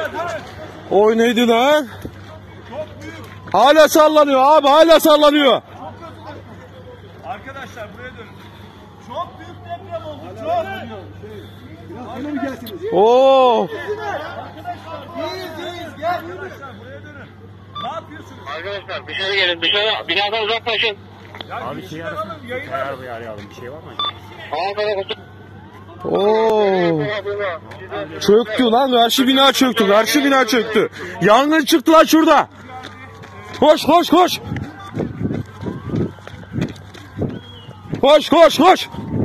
Oy neydi lan? Hala sallanıyor abi, hala sallanıyor. Arkadaşlar buraya dönün. Çok büyük deprem oldu. Çok. Oo. Gel. Arkadaşlar buraya dönün. Ne yapıyorsunuz? Arkadaşlar dışarı gelin, dışarı binadan uzaklaşın. Abi şey arayalım. Bir şey var mı? Ankara Oo. Çöktü lan, karşı bina çöktü, karşı bina çöktü. Yangın çıktı lan şurada. Koş koş koş. Koş koş koş.